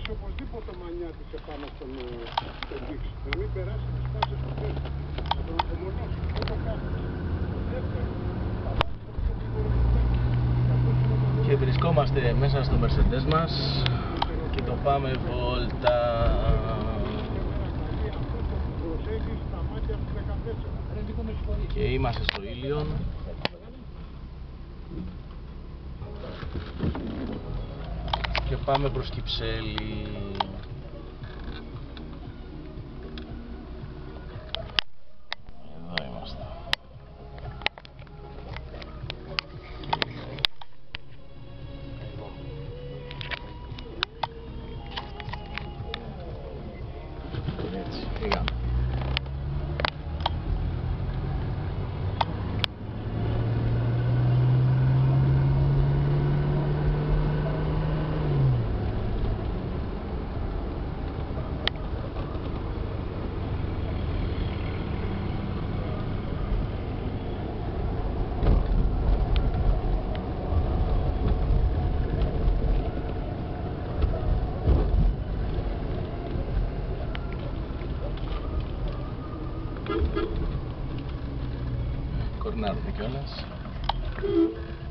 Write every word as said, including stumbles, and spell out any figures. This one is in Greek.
πατήσει οπωσδήποτε ο Μανιάτης επάνω στον δείξη. Να μην περάσει τις πάσες του τέστου. Να τον απομονώσει. Δεν το κάνει. Δεύτερο. Και βρισκόμαστε μέσα στο Mercedes μας και το πάμε βόλτα. Και είμαστε στο Ήλιον. Και πάμε προς Κυψέλη. Εδώ είμαστε. Έτσι, πήγαμε. Κορνάρουμε κιόλας.